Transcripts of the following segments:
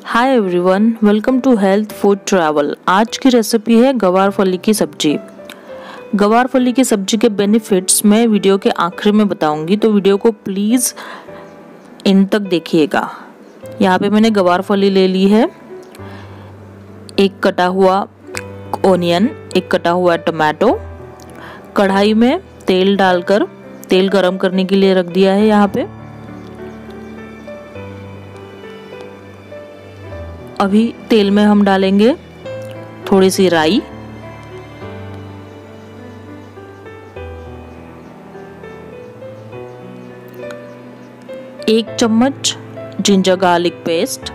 Hi everyone, welcome to health food travel. आज की recipe है गवार फली की सब्जी। गवार फली की सब्जी के बेनिफिट्स मैं वीडियो के आखिर में बताऊंगी, तो वीडियो को प्लीज़ एंड तक देखिएगा। यहाँ पे मैंने गवार फली ले ली है, एक कटा हुआ ओनियन, एक कटा हुआ टमाटो। कढ़ाई में तेल डालकर तेल गरम करने के लिए रख दिया है। यहाँ पे अभी तेल में हम डालेंगे थोड़ी सी राई, एक चम्मच जिंजर गार्लिक पेस्ट,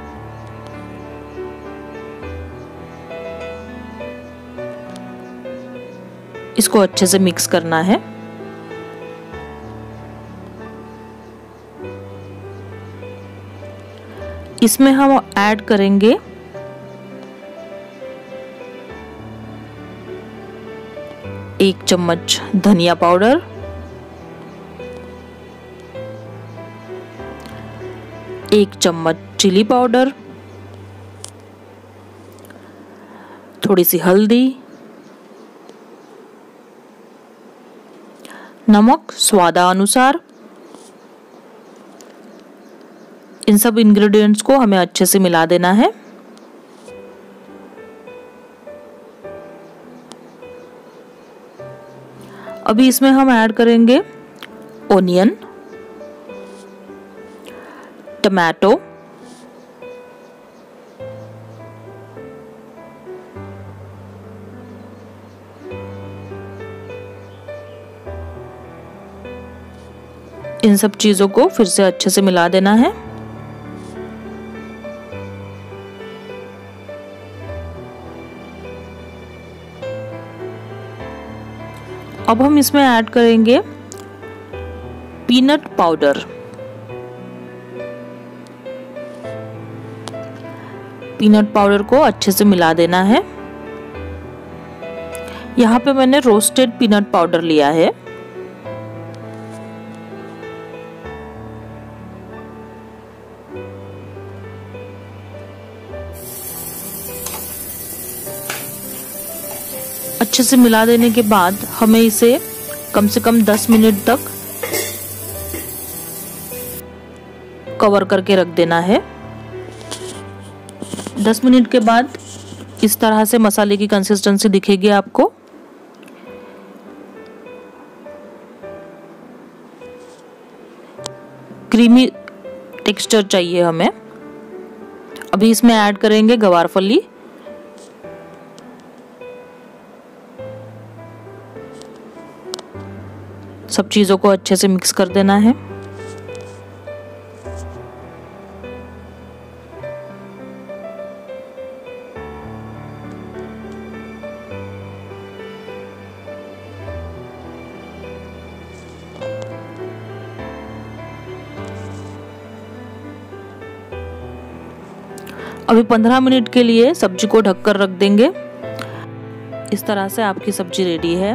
इसको अच्छे से मिक्स करना है। इसमें हम ऐड करेंगे एक चम्मच धनिया पाउडर, एक चम्मच चिली पाउडर, थोड़ी सी हल्दी, नमक स्वादानुसार। इन सब इंग्रेडिएंट्स को हमें अच्छे से मिला देना है। अभी इसमें हम ऐड करेंगे ओनियन, टमाटो, इन सब चीजों को फिर से अच्छे से मिला देना है। अब हम इसमें ऐड करेंगे पीनट पाउडर। पीनट पाउडर को अच्छे से मिला देना है। यहाँ पे मैंने रोस्टेड पीनट पाउडर लिया है। अच्छे से मिला देने के बाद हमें इसे कम से कम 10 मिनट तक कवर करके रख देना है। 10 मिनट के बाद इस तरह से मसाले की कंसिस्टेंसी दिखेगी आपको। क्रीमी टेक्सचर चाहिए हमें। अभी इसमें ऐड करेंगे गवार फली। सब चीजों को अच्छे से मिक्स कर देना है। अभी 15 मिनट के लिए सब्जी को ढककर रख देंगे। इस तरह से आपकी सब्जी रेडी है।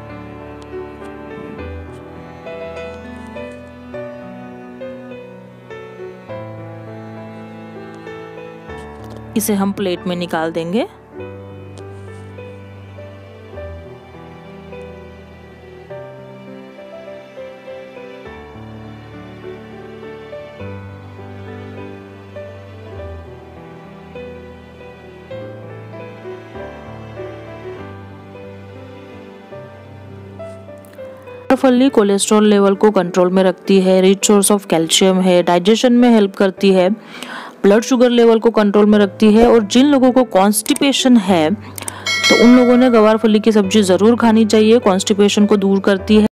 इसे हम प्लेट में निकाल देंगे। फली कोलेस्ट्रॉल लेवल को कंट्रोल में रखती है, रिच सोर्स ऑफ कैल्शियम है, डाइजेशन में हेल्प करती है, ब्लड शुगर लेवल को कंट्रोल में रखती है। और जिन लोगों को कॉन्स्टिपेशन है तो उन लोगों ने गवार फली की सब्जी जरूर खानी चाहिए। कॉन्स्टिपेशन को दूर करती है।